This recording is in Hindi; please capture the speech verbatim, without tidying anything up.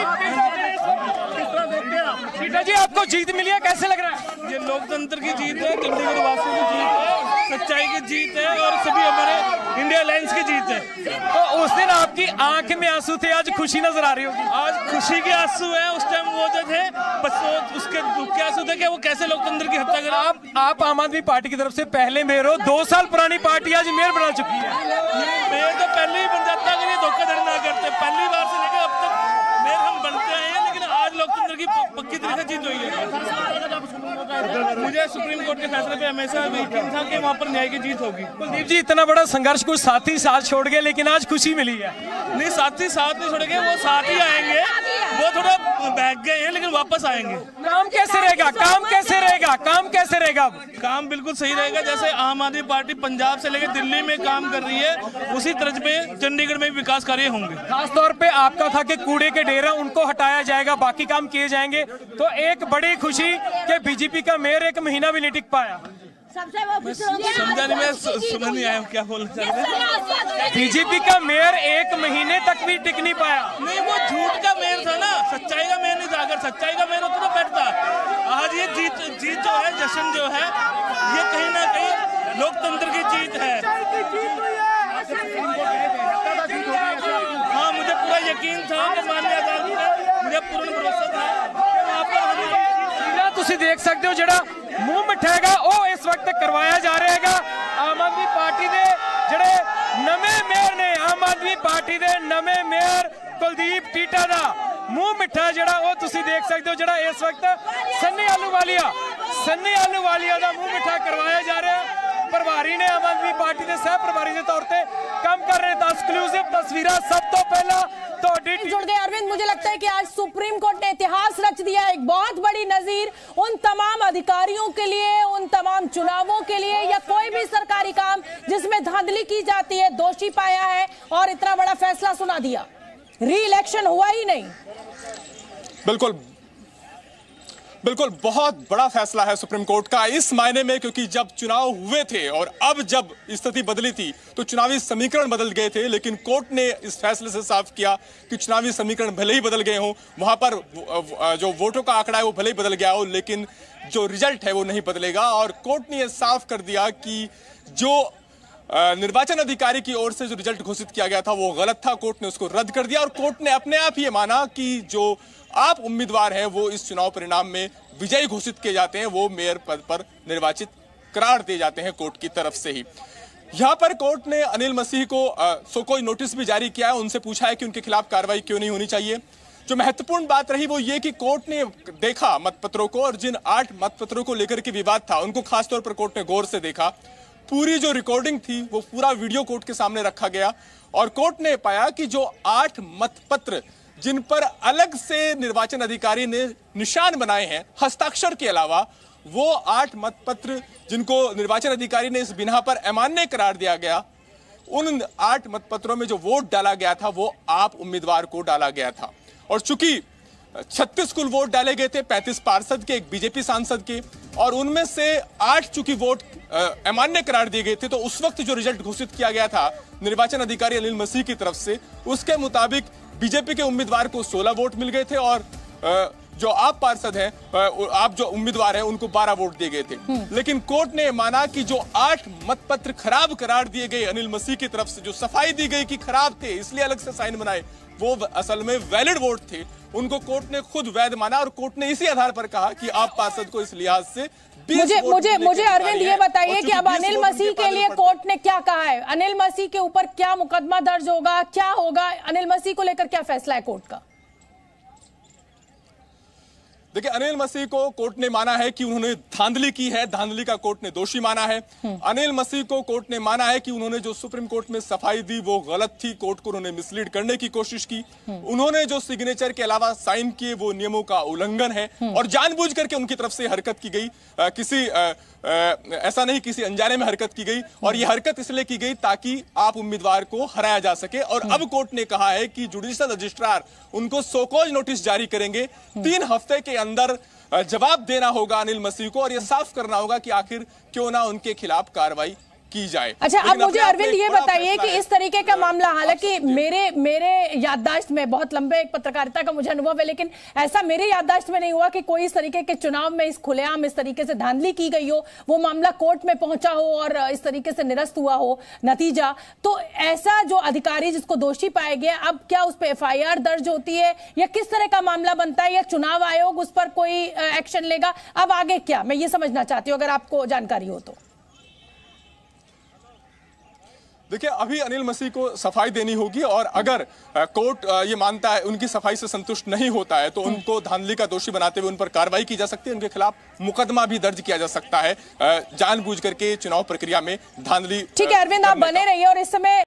टीटा जी, आपको जीत मिली है, कैसे लग रहा है? ये लोकतंत्र की जीत है, चंडीगढ़ वासियों की जीत है, सच्चाई की जीत है और सभी हमारे इंडिया अलायंस की जीत है। तो उस दिन आपकी आंख में आंसू थे, आज खुशी नजर आ रही होगी। आज खुशी के आंसू है, उस टाइम वो जो थे बस वो उसके दुख के आंसू थे कि वो कैसे लोकतंत्र की हत्या करें। आप आप आम आदमी पार्टी की तरफ से पहले मेयर हो, दो साल पुरानी पार्टी आज मेयर बना चुकी है। मेयर तो पहले ही बन जाता अगर ये धोखाधड़ी ना करते। पहली बार से लेकर अब तक मेयर हम बनते आए हैं, लेकिन आज लोकतंत्र की पक्की तरीके से जीत हुई है। मुझे सुप्रीम कोर्ट के फैसले पे हमेशा यकीन था कि वहाँ पर न्याय की जीत होगी। कुलदीप जी, इतना बड़ा संघर्ष कुछ साथी साथ छोड़ गए, लेकिन आज खुशी मिली है। नहीं, साथी साथ नहीं छोड़ेंगे, वो साथ ही आएंगे। वो थोड़ा बैठ गए हैं लेकिन वापस आएंगे। काम कैसे रहेगा काम कैसे रहेगा काम कैसे रहेगा काम बिल्कुल सही रहेगा। जैसे आम आदमी पार्टी पंजाब से लेकर दिल्ली में काम कर रही है, उसी तर्ज पे चंडीगढ़ में भी विकास कार्य होंगे। खास तौर पे आपका था कि कूड़े के ढेर उनको हटाया जाएगा, बाकी काम किए जाएंगे। तो एक बड़ी खुशी कि बीजेपी का मेयर एक महीना भी नहीं टिक पाया। सबसे वो समझा नहीं, मैं समझ नहीं आया क्या बोलना चाहते हैं। बीजेपी का मेयर एक महीने तक भी टिक नहीं पाया। नहीं, वो झूठ का मेयर था ना, सच्चाई का मेयर नहीं था। अगर सच्चाई का मेयर होता तो बैठता। आज ये जीत जीत जो है, जश्न जो है, ये कहीं ना कहीं लोकतंत्र की जीत है। हाँ, मुझे पूरा यकीन था कि माननीय अदालत पे मुझे पूर्ण भरोसा था। तुसी देख सकते हो जड़ा मुंह मिठाएगा वो इस वक्त करवाया जा रहा है। आम आदमी पार्टी दे जड़े नवे मेयर ने, आम आदमी पार्टी दे नवे मेयर कुलदीप टीटा दा मुंह मिठा जड़ा वो तुसी देख सकते हो। जड़ा इस वक्त सन्नी आलूवालिया सन्नी आलूवालिया दा मुंह मिठा करवाया जा रहा है। प्रभारी ने आम आदमी पार्टी के सह प्रभारी के तौर पर काम कर रहे थे। एक्सक्लूसिव तस्वीर सब तो पहला तो जुड़ गए। अरविंद, मुझे लगता है कि आज सुप्रीम कोर्ट ने इतिहास रच दिया, एक बहुत बड़ी नजीर उन तमाम अधिकारियों के लिए, उन तमाम चुनावों के लिए या कोई भी सरकारी काम जिसमें धांधली की जाती है, दोषी पाया है और इतना बड़ा फैसला सुना दिया। री इलेक्शन हुआ ही नहीं। बिल्कुल बिल्कुल बहुत बड़ा फैसला है सुप्रीम कोर्ट का इस मायने में, क्योंकि जब चुनाव हुए थे और अब जब स्थिति बदली थी तो चुनावी समीकरण बदल गए थे। लेकिन कोर्ट ने इस फैसले से साफ किया कि चुनावी समीकरण भले ही बदल गए हों, वहां पर जो वोटों का आंकड़ा है वो भले ही बदल गया हो, लेकिन जो रिजल्ट है वो नहीं बदलेगा। और कोर्ट ने यह साफ कर दिया कि जो निर्वाचन अधिकारी की ओर से जो रिजल्ट घोषित किया गया था वो गलत था। कोर्ट ने उसको रद्द कर दिया और कोर्ट ने अपने आप ही माना कि जो आप उम्मीदवार हैं वो इस चुनाव परिणाम में विजयी घोषित किए जाते हैं, वो मेयर पद पर निर्वाचित करार दिए जाते हैं कोर्ट की तरफ से ही। यहां पर कोर्ट ने अनिल मसीह को आ, सो कोई नोटिस भी जारी किया है, उनसे पूछा है कि उनके खिलाफ कार्रवाई क्यों नहीं होनी चाहिए। जो महत्वपूर्ण बात रही वो ये कि कोर्ट ने देखा मतपत्रों को और जिन आठ मतपत्रों को लेकर के विवाद था उनको खासतौर पर कोर्ट ने गौर से देखा। पूरी जो रिकॉर्डिंग थी वो पूरा वीडियो कोर्ट के सामने रखा गया और कोर्ट ने पाया कि जो आठ मतपत्र जिन पर अलग से निर्वाचन अधिकारी ने निशान बनाए हैं हस्ताक्षर के अलावा, वो आठ मतपत्र जिनको निर्वाचन अधिकारी ने इस बिना पर अमान्य करार दिया गया, उन आठ मतपत्रों में जो वोट डाला गया था वो आप उम्मीदवार को डाला गया था। और चूंकि छत्तीस कुल वोट डाले गए थे, पैंतीस पार्षद के, एक बीजेपी सांसद के, और उनमें से आठ चूंकि वोट अमान्य करार दिए गए थे, तो उस वक्त जो रिजल्ट घोषित किया गया था निर्वाचन अधिकारी अनिल मसीह की तरफ से, उसके मुताबिक बीजेपी के उम्मीदवार को सोलह वोट मिल गए थे और जो आप पार्षद हैं, आप जो उम्मीदवार हैं, उनको बारह वोट दिए गए थे। लेकिन कोर्ट ने माना कि जो आठ मतपत्र खराब करार दिए गए अनिल मसीह की तरफ से, जो सफाई दी गई कि खराब थे इसलिए अलग से साइन बनाए, वो असल में वैलिड वोट थे, उनको कोर्ट ने खुद वैध माना और कोर्ट ने इसी आधार पर कहा कि आप पार्षद को इस लिहाज से मुझे मुझे मुझे अरविंद ये बताइए कि अब अनिल मसीह के लिए कोर्ट ने क्या कहा है? अनिल मसीह के ऊपर क्या मुकदमा दर्ज होगा, क्या होगा? अनिल मसीह को लेकर क्या फैसला है कोर्ट का? देखिए, अनिल मसीह को कोर्ट ने माना है कि उन्होंने धांधली की है, धांधली का कोर्ट ने दोषी माना है। अनिल मसीह को कोर्ट ने माना है कि उन्होंने जो सुप्रीम कोर्ट में सफाई दी वो गलत थी, कोर्ट को उन्होंने मिसलीड करने की कोशिश की। उन्होंने जो सिग्नेचर के अलावा साइन किए वो नियमों का उल्लंघन है और जानबूझ करके उनकी तरफ से हरकत की गई। आ, किसी आ, आ, ऐसा नहीं, किसी अनजाने में हरकत की गई और ये हरकत इसलिए की गई ताकि आप उम्मीदवार को हराया जा सके। और अब कोर्ट ने कहा है कि जुडिशियल रजिस्ट्रार उनको सोकॉज नोटिस जारी करेंगे, तीन हफ्ते के अंदर जवाब देना होगा अनिल मसीह को और यह साफ करना होगा कि आखिर क्यों ना उनके खिलाफ कार्रवाई की जाए। अच्छा, अब मुझे अरविंद ये बताइए कि इस तरीके का मामला, हालांकि मेरे मेरे याददाश्त में बहुत लंबे एक पत्रकारिता का मुझे अनुभव है, लेकिन ऐसा मेरे याददाश्त में नहीं हुआ कि कोई इस तरीके के चुनाव में इस खुलेआम इस तरीके से धांधली की गई हो, वो मामला कोर्ट में पहुंचा हो और इस तरीके से निरस्त हुआ हो नतीजा। तो ऐसा जो अधिकारी जिसको दोषी पाया गया, अब क्या उस पर एफ आई आर दर्ज होती है या किस तरह का मामला बनता है, या चुनाव आयोग उस पर कोई एक्शन लेगा? अब आगे क्या, मैं ये समझना चाहती हूँ, अगर आपको जानकारी हो तो। देखिए, अभी अनिल मसीह को सफाई देनी होगी और अगर कोर्ट ये मानता है, उनकी सफाई से संतुष्ट नहीं होता है, तो उनको धांधली का दोषी बनाते हुए उन पर कार्रवाई की जा सकती है, उनके खिलाफ मुकदमा भी दर्ज किया जा सकता है जानबूझ करके चुनाव प्रक्रिया में धांधली। ठीक है अरविंद, आप बने रहिए और इस समय